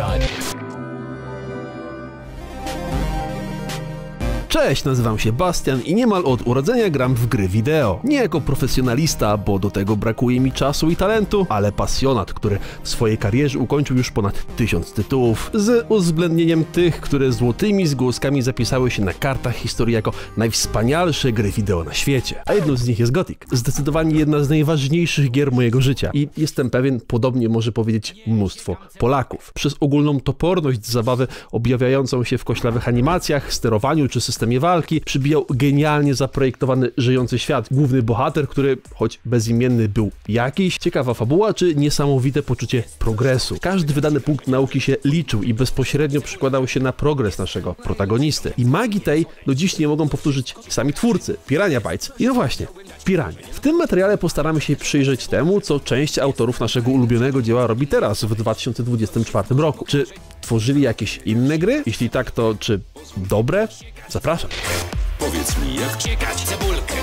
Cześć, nazywam się Bastian i niemal od urodzenia gram w gry wideo. Nie jako profesjonalista, bo do tego brakuje mi czasu i talentu, ale pasjonat, który w swojej karierze ukończył już ponad 1000 tytułów, z uwzględnieniem tych, które złotymi zgłoskami zapisały się na kartach historii jako najwspanialsze gry wideo na świecie. A jedną z nich jest Gothic. Zdecydowanie jedna z najważniejszych gier mojego życia i jestem pewien, podobnie może powiedzieć mnóstwo Polaków. Przez ogólną toporność zabawy objawiającą się w koślawych animacjach, sterowaniu czy systemie walki przybijał genialnie zaprojektowany żyjący świat. Główny bohater, który choć bezimienny był jakiś, ciekawa fabuła czy niesamowite poczucie progresu. Każdy wydany punkt nauki się liczył i bezpośrednio przykładał się na progres naszego protagonisty. I magii tej do dziś nie mogą powtórzyć sami twórcy, Piranha Bytes. I no właśnie, Piranie. W tym materiale postaramy się przyjrzeć temu, co część autorów naszego ulubionego dzieła robi teraz, w 2024 roku. Czy tworzyli jakieś inne gry? Jeśli tak, to czy dobre? Zapraszam. Powiedz mi, jak siekać cebulkę.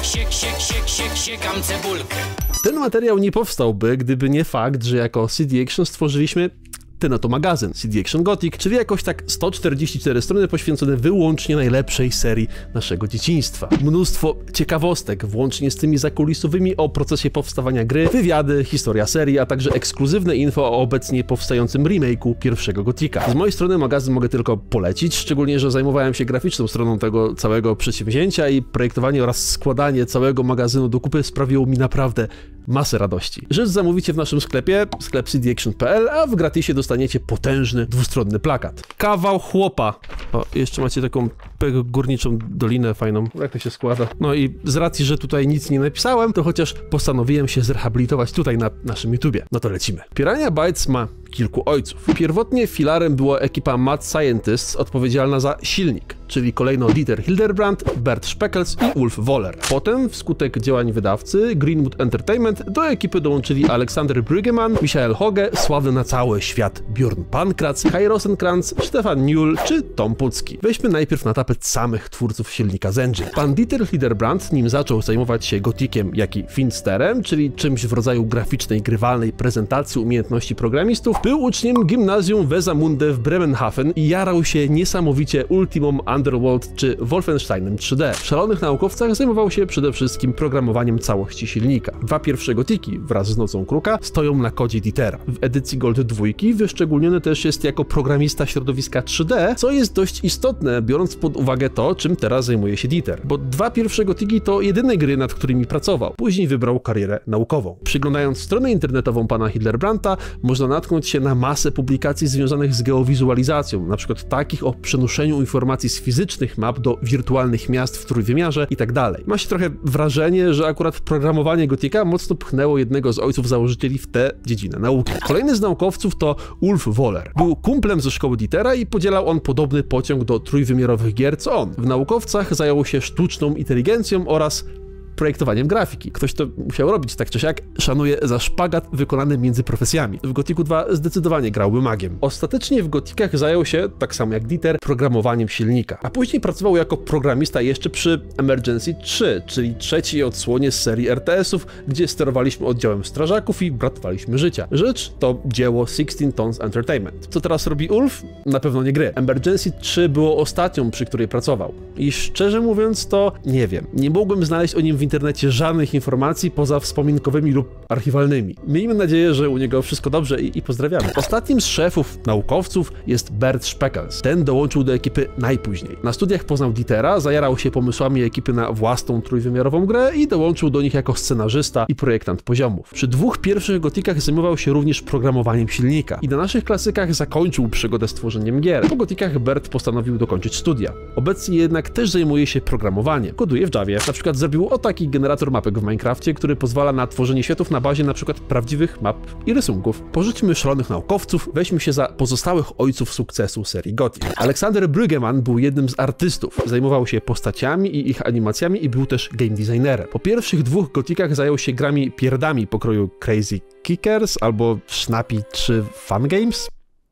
Siekam cebulkę. Ten materiał nie powstałby, gdyby nie fakt, że jako CD Action stworzyliśmy ten oto magazyn, CD Action Gothic, czyli jakoś tak 144 strony poświęcone wyłącznie najlepszej serii naszego dzieciństwa. Mnóstwo ciekawostek, włącznie z tymi zakulisowymi o procesie powstawania gry, wywiady, historia serii, a także ekskluzywne info o obecnie powstającym remake'u pierwszego Gothica. Z mojej strony magazyn mogę tylko polecić, szczególnie, że zajmowałem się graficzną stroną tego całego przedsięwzięcia i projektowanie oraz składanie całego magazynu do kupy sprawiło mi naprawdę masę radości. Rzecz zamówicie w naszym sklepie, sklep cdaction.pl, a w gratisie dostaniecie potężny, dwustronny plakat. Kawał chłopa. O, jeszcze macie taką górniczą dolinę fajną. Jak to się składa? No i z racji, że tutaj nic nie napisałem, to chociaż postanowiłem się zrehabilitować tutaj na naszym YouTubie. No to lecimy. Piranha Bytes ma kilku ojców. Pierwotnie filarem była ekipa Mad Scientists odpowiedzialna za silnik, czyli kolejno Dieter Hildebrand, Bert Speckels i Ulf Wohler. Potem, wskutek działań wydawcy Greenwood Entertainment, do ekipy dołączyli Alexander Brüggemann, Michael Hoge, sławny na cały świat Björn Pankratz, Kai Rosenkrantz, Stefan Newell czy Tom Pucki. Weźmy najpierw na tapet samych twórców silnika z Engine. Pan Dieter Hildebrand, nim zaczął zajmować się Gothiciem, jak i Finsterem, czyli czymś w rodzaju graficznej, grywalnej prezentacji umiejętności programistów, był uczniem gimnazjum Wesermunde w Bremenhaven i jarał się niesamowicie Ultimum Underworld czy Wolfensteinem 3D. W szalonych naukowcach zajmował się przede wszystkim programowaniem całości silnika. Dwa pierwsze Gothici wraz z Nocą Kruka stoją na kodzie Dietera. W edycji Gold 2 wyszczególniony też jest jako programista środowiska 3D, co jest dość istotne, biorąc pod uwagę to, czym teraz zajmuje się Dieter. Bo dwa pierwsze Gothici to jedyne gry, nad którymi pracował. Później wybrał karierę naukową. Przyglądając stronę internetową pana Hilderbrandta, można natknąć się na masę publikacji związanych z geowizualizacją, na przykład takich o przenoszeniu informacji z fizycznych map do wirtualnych miast w trójwymiarze i tak dalej. Ma się trochę wrażenie, że akurat programowanie Gothica mocno pchnęło jednego z ojców założycieli w tę dziedzinę nauki. Kolejny z naukowców to Ulf Wohler. Był kumplem ze szkoły Dietera i podzielał on podobny pociąg do trójwymiarowych gier co on. W naukowcach zajął się sztuczną inteligencją oraz projektowaniem grafiki. Ktoś to musiał robić tak czy siak. Szanuje za szpagat wykonany między profesjami. W Gothicu 2 zdecydowanie grałby magiem. Ostatecznie w Gothicach zajął się, tak samo jak Dieter, programowaniem silnika. A później pracował jako programista jeszcze przy Emergency 3, czyli trzeciej odsłonie z serii RTS-ów, gdzie sterowaliśmy oddziałem strażaków i ratowaliśmy życia. Rzecz to dzieło 16 Tons Entertainment. Co teraz robi Ulf? Na pewno nie gry. Emergency 3 było ostatnią, przy której pracował. I szczerze mówiąc to nie wiem. Nie mogłem znaleźć o nim w internecie żadnych informacji poza wspominkowymi lub archiwalnymi. Miejmy nadzieję, że u niego wszystko dobrze i pozdrawiamy. Ostatnim z szefów naukowców jest Bert Speckels. Ten dołączył do ekipy najpóźniej. Na studiach poznał Dietera, zajarał się pomysłami ekipy na własną trójwymiarową grę i dołączył do nich jako scenarzysta i projektant poziomów. Przy dwóch pierwszych Gothicach zajmował się również programowaniem silnika i na naszych klasykach zakończył przygodę z tworzeniem gier. Po Gothicach Bert postanowił dokończyć studia. Obecnie jednak też zajmuje się programowaniem. Koduje w Javie. Na przykład zrobił taki generator mapek w Minecrafcie, który pozwala na tworzenie światów na bazie np. prawdziwych map i rysunków. Porzućmy szalonych naukowców, weźmy się za pozostałych ojców sukcesu serii Gothic. Alexander Brüggemann był jednym z artystów. Zajmował się postaciami i ich animacjami i był też game designerem. Po pierwszych dwóch Gothicach zajął się grami pierdami pokroju Crazy Kickers albo Snappy 3 Fun Games.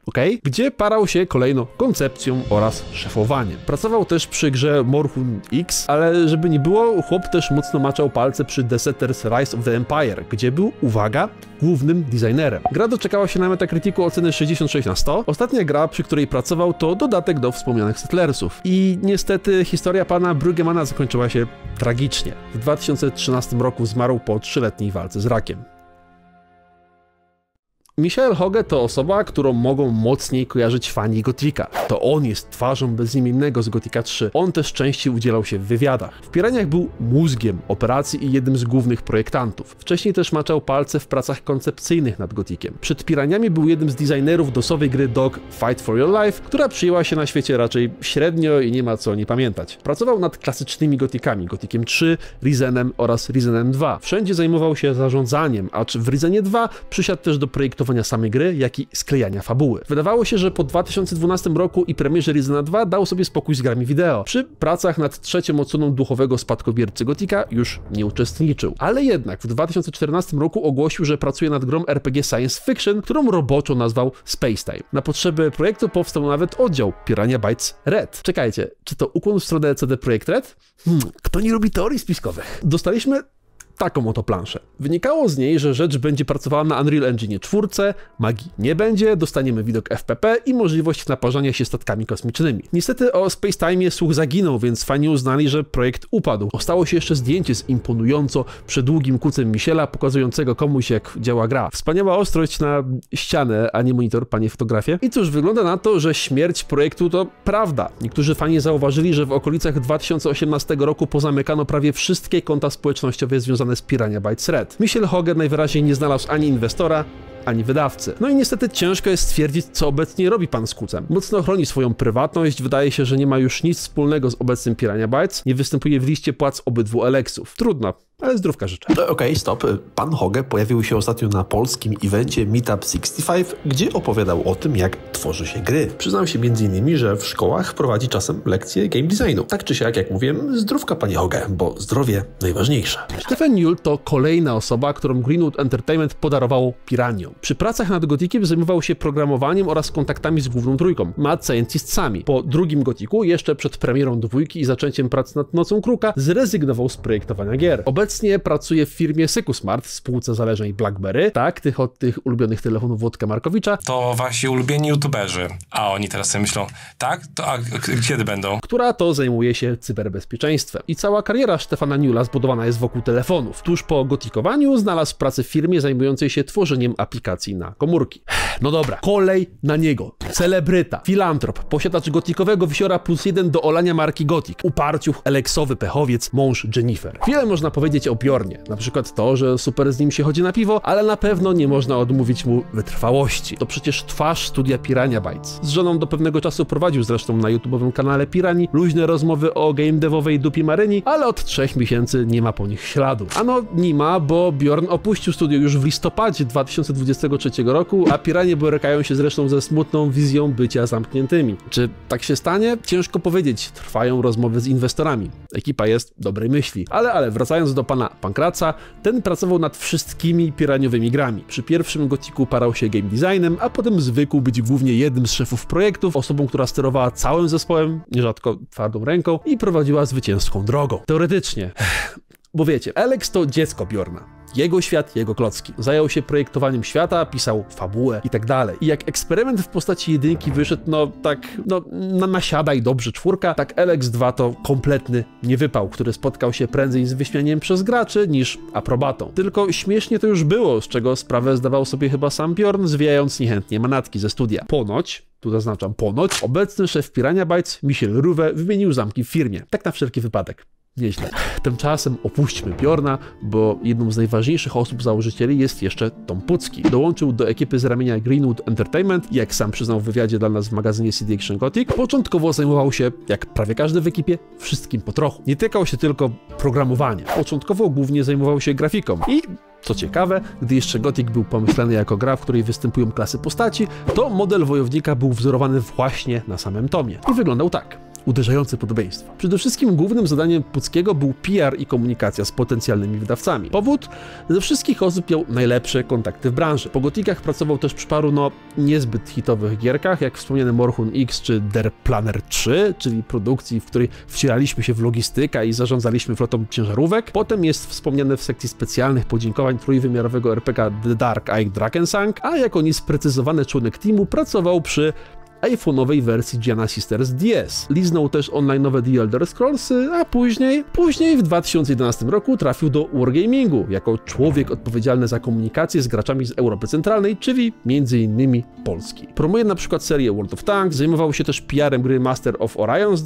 Gdzie parał się kolejno koncepcją oraz szefowaniem. Pracował też przy grze Morhun X, ale żeby nie było, chłop też mocno maczał palce przy The Setters Rise of the Empire, gdzie był, uwaga, głównym designerem. Gra doczekała się na Metacriticu oceny 66/100. Ostatnia gra, przy której pracował, to dodatek do wspomnianych Settlersów. I niestety historia pana Bruggemana zakończyła się tragicznie. W 2013 roku zmarł po 3-letniej walce z rakiem. Michael Hogge to osoba, którą mogą mocniej kojarzyć fani Gotika. To on jest twarzą bezimiennego z Gotika 3. On też częściej udzielał się w wywiadach. W Piraniach był mózgiem operacji i jednym z głównych projektantów. Wcześniej też maczał palce w pracach koncepcyjnych nad Gotikiem. Przed Piraniami był jednym z designerów dosowej gry Dog Fight for Your Life, która przyjęła się na świecie raczej średnio i nie ma co nie pamiętać. Pracował nad klasycznymi Gotikami, Gotikiem 3, Risenem oraz Risenem 2. Wszędzie zajmował się zarządzaniem, acz w Risenie 2 przysiadł też do projektowania samej gry, jak i sklejania fabuły. Wydawało się, że po 2012 roku i premierze Risena 2 dał sobie spokój z grami wideo. Przy pracach nad trzecią odsłoną duchowego spadkobiercy Gotika już nie uczestniczył. Ale jednak w 2014 roku ogłosił, że pracuje nad grą RPG Science Fiction, którą roboczo nazwał Space Time. Na potrzeby projektu powstał nawet oddział Piranha Bytes Red. Czekajcie, czy to ukłon w stronę CD Projekt Red? Kto nie robi teorii spiskowych? Dostaliśmy taką oto planszę. Wynikało z niej, że rzecz będzie pracowała na Unreal Engine 4, magii nie będzie, dostaniemy widok FPP i możliwość naparzania się statkami kosmicznymi. Niestety o Space Time'ie słuch zaginął, więc fani uznali, że projekt upadł. Ostało się jeszcze zdjęcie z imponująco przedługim kucem Michela, pokazującego komuś, jak działa gra. Wspaniała ostrość na ścianę, a nie monitor, panie fotografie. I cóż, wygląda na to, że śmierć projektu to prawda. Niektórzy fani zauważyli, że w okolicach 2018 roku pozamykano prawie wszystkie konta społecznościowe związane z Piranha Bytes Red. Michael Hogge najwyraźniej nie znalazł ani inwestora, ani wydawcy. No i niestety ciężko jest stwierdzić, co obecnie robi pan z kucem. Mocno chroni swoją prywatność, wydaje się, że nie ma już nic wspólnego z obecnym Piranha Bytes, nie występuje w liście płac obydwu Alexów. Trudno, ale zdrówka życzę. Okej, stop. Pan Hogge pojawił się ostatnio na polskim evencie Meetup 65, gdzie opowiadał o tym, jak tworzy się gry. Przyznał się m.in., że w szkołach prowadzi czasem lekcje game designu. Tak czy siak, jak mówiłem, zdrówka, panie Hogge, bo zdrowie najważniejsze. Stephen Newell to kolejna osoba, którą Greenwood Entertainment podarowało Piraniom. Przy pracach nad Gotikiem zajmował się programowaniem oraz kontaktami z główną trójką, Mad Scientistsami. Po drugim Gotiku, jeszcze przed premierą dwójki i zaczęciem prac nad Nocą Kruka, zrezygnował z projektowania gier. Obecnie pracuje w firmie Secusmart, spółce zależnej BlackBerry, tak, od tych ulubionych telefonów Włodka Markowicza. To wasi ulubieni youtuberzy, a oni teraz sobie myślą, tak? To a kiedy będą? Która to zajmuje się cyberbezpieczeństwem. I cała kariera Stefana Newella zbudowana jest wokół telefonów. Tuż po gotikowaniu znalazł pracę w firmie zajmującej się tworzeniem aplikacji na komórki. No dobra, kolej na niego. Celebryta, filantrop, posiadacz gotikowego wisiora +1 do olania marki Gotik, uparciuch, Alexowy pechowiec, mąż Jennifer. Wiele można powiedzieć o Bjornie, na przykład to, że super z nim się chodzi na piwo, ale na pewno nie można odmówić mu wytrwałości. To przecież twarz studia Piranha Bytes. Z żoną do pewnego czasu prowadził zresztą na YouTube'owym kanale Pirani luźne rozmowy o game devowej dupie Maryni, ale od 3 miesięcy nie ma po nich śladu. Ano nie ma, bo Bjorn opuścił studio już w listopadzie 2023 roku, a Piranie borykają się zresztą ze smutną wizją bycia zamkniętymi. Czy tak się stanie? Ciężko powiedzieć. Trwają rozmowy z inwestorami. Ekipa jest dobrej myśli. Ale wracając do pana Pankraca, ten pracował nad wszystkimi piraniowymi grami. Przy pierwszym Gotiku parał się game designem, a potem zwykł być głównie jednym z szefów projektów, osobą, która sterowała całym zespołem, nierzadko twardą ręką i prowadziła zwycięską drogą. Teoretycznie. Bo wiecie, Alex to dziecko Bjorna. Jego świat, jego klocki. Zajął się projektowaniem świata, pisał fabułę i tak dalej. I jak eksperyment w postaci jedynki wyszedł, nasiadaj dobrze 4, tak Alex 2 to kompletny niewypał, który spotkał się prędzej z wyśmianiem przez graczy niż aprobatą. Tylko śmiesznie to już było, z czego sprawę zdawał sobie chyba sam Bjorn, zwijając niechętnie manatki ze studia. Ponoć, tu zaznaczam ponoć, obecny szef Piranha Bytes, Michael Ruwe, wymienił zamki w firmie. Tak na wszelki wypadek. Nieźle. Tymczasem opuśćmy Bjorna, bo jedną z najważniejszych osób założycieli jest jeszcze Tom Pucki. Dołączył do ekipy z ramienia Greenwood Entertainment i jak sam przyznał w wywiadzie dla nas w magazynie CD Action Gothic, początkowo zajmował się, jak prawie każdy w ekipie, wszystkim po trochu. Nie tykał się tylko programowaniem. Początkowo głównie zajmował się grafiką i co ciekawe, gdy jeszcze Gothic był pomyślany jako gra, w której występują klasy postaci, to model wojownika był wzorowany właśnie na samym Tomie. I wyglądał tak. uderzające podobieństwa. Przede wszystkim głównym zadaniem Puckiego był PR i komunikacja z potencjalnymi wydawcami. Powód? Ze wszystkich osób miał najlepsze kontakty w branży. Po Gotikach pracował też przy paru niezbyt hitowych gierkach, jak wspomniany Morhun X czy Der Planer 3, czyli produkcji, w której wcieraliśmy się w logistykę i zarządzaliśmy flotą ciężarówek. Potem jest wspomniane w sekcji specjalnych podziękowań trójwymiarowego RPG The Dark Eye Drakensang, a jako niesprecyzowany członek teamu pracował przy iPhone'owej wersji Giana Sisters DS. Liznął też online'owe The Elder Scrolls, a później w 2011 roku trafił do Wargamingu jako człowiek odpowiedzialny za komunikację z graczami z Europy Centralnej, czyli m.in. Polski. Promuje na przykład serię World of Tanks, zajmował się też PR-em gry Master of Orion z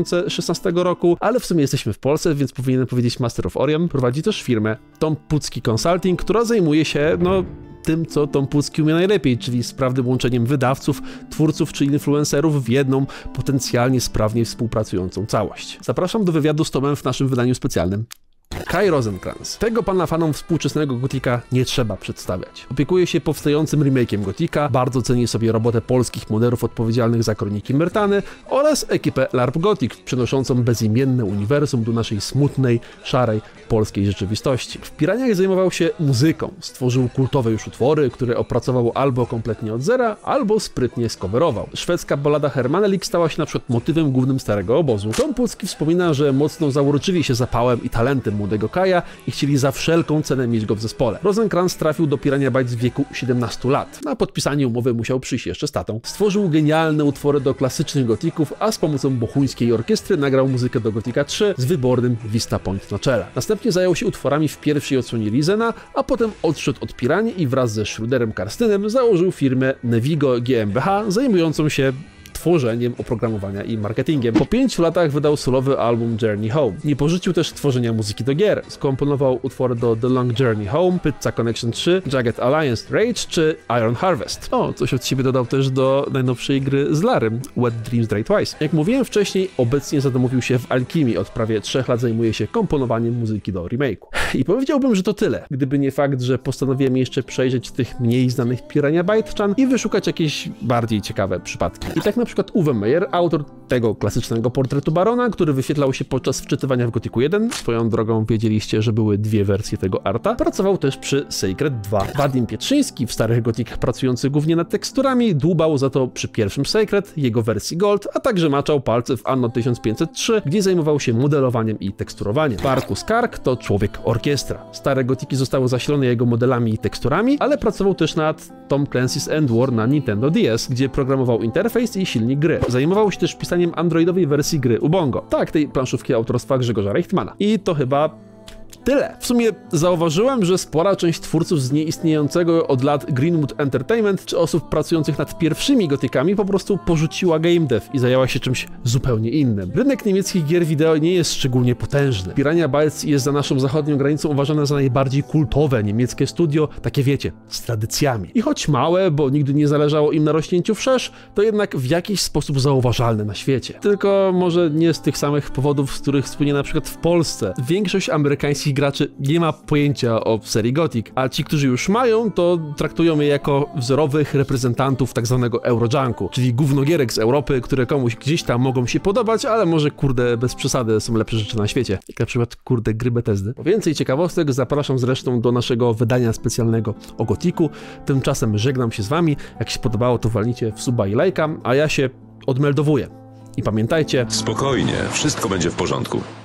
2016 roku, ale w sumie jesteśmy w Polsce, więc powinienem powiedzieć Master of Orion. Prowadzi też firmę Tom Pucki Consulting, która zajmuje się, tym, co Tom Pucki umie najlepiej, czyli sprawnym łączeniem wydawców, twórców czy influencerów w jedną, potencjalnie sprawnie współpracującą całość. Zapraszam do wywiadu z Tomem w naszym wydaniu specjalnym. Kai Rosenkrantz. Tego pana fanom współczesnego Gotika nie trzeba przedstawiać. Opiekuje się powstającym remake'iem Gotika, bardzo ceni sobie robotę polskich moderów odpowiedzialnych za Kroniki Myrtany oraz ekipę LARP Gothic, przenoszącą bezimienne uniwersum do naszej smutnej, szarej, polskiej rzeczywistości. W Piraniach zajmował się muzyką, stworzył kultowe już utwory, które opracował albo kompletnie od zera, albo sprytnie skowerował. Szwedzka ballada Hermanelik stała się na przykład motywem głównym Starego Obozu. Tom Pucki wspomina, że mocno zaurczyli się zapałem i talentem młodego Kaja i chcieli za wszelką cenę mieć go w zespole. Rosenkrantz trafił do Piranha Bytes w wieku 17 lat. Na podpisanie umowy musiał przyjść jeszcze z tatą. Stworzył genialne utwory do klasycznych gotików, a z pomocą bochuńskiej orkiestry nagrał muzykę do Gotika 3 z wybornym Vista Point na czele. Następnie zajął się utworami w pierwszej odsłonie Risena, a potem odszedł od Piranii i wraz ze Schruderem Karstynem założył firmę Nevigo GmbH, zajmującą się tworzeniem oprogramowania i marketingiem. Po 5 latach wydał solowy album Journey Home. Nie porzucił też tworzenia muzyki do gier. Skomponował utwory do The Long Journey Home, Pizza Connection 3, Jagged Alliance Rage czy Iron Harvest. Coś od siebie dodał też do najnowszej gry z Larrym, Wet Dreams Die Twice. Jak mówiłem wcześniej, obecnie zadomowił się w Alchemii. Od prawie 3 lat zajmuje się komponowaniem muzyki do remake'u. I powiedziałbym, że to tyle, gdyby nie fakt, że postanowiłem jeszcze przejrzeć tych mniej znanych Piranha Bytes-czan i wyszukać jakieś bardziej ciekawe przypadki. I tak na przykład Uwe Meyer, autor tego klasycznego portretu barona, który wyświetlał się podczas wczytywania w Gothicu 1, swoją drogą wiedzieliście, że były 2 wersje tego arta, pracował też przy Sacred 2. Wadim Pietrzyński, w starych Gothicach pracujący głównie nad teksturami, dłubał za to przy pierwszym Sacred, jego wersji Gold, a także maczał palce w Anno 1503, gdzie zajmował się modelowaniem i teksturowaniem. Markus Kark to człowiek orkiestra. Stare Gothiki zostały zasilone jego modelami i teksturami, ale pracował też nad Tom Clancy's End War na Nintendo DS, gdzie programował interfejs i silnik gry. Zajmował się też pisaniem androidowej wersji gry Ubongo. Tak, tej planszówki autorstwa Grzegorza Reichtmana. I to chyba tyle. W sumie zauważyłem, że spora część twórców z nieistniejącego od lat Greenwood Entertainment czy osób pracujących nad pierwszymi Gothicami po prostu porzuciła game dev i zajęła się czymś zupełnie innym. Rynek niemieckich gier wideo nie jest szczególnie potężny. Piranha Bytes jest za naszą zachodnią granicą uważane za najbardziej kultowe niemieckie studio, takie wiecie, z tradycjami. I choć małe, bo nigdy nie zależało im na rośnięciu wszerz, to jednak w jakiś sposób zauważalne na świecie. Tylko może nie z tych samych powodów, z których słynie na przykład w Polsce. Większość amerykańskich graczy nie ma pojęcia o serii Gothic, a ci, którzy już mają, to traktują je jako wzorowych reprezentantów tak zwanego Eurojunku, czyli gównogierek z Europy, które komuś gdzieś tam mogą się podobać, ale może kurde bez przesady są lepsze rzeczy na świecie, jak na przykład kurde gry Bethesdy. Po więcej ciekawostek zapraszam zresztą do naszego wydania specjalnego o Gothicu. Tymczasem żegnam się z wami, jak się podobało to walnijcie w suba i lajka, a ja się odmeldowuję. I pamiętajcie... Spokojnie, wszystko będzie w porządku.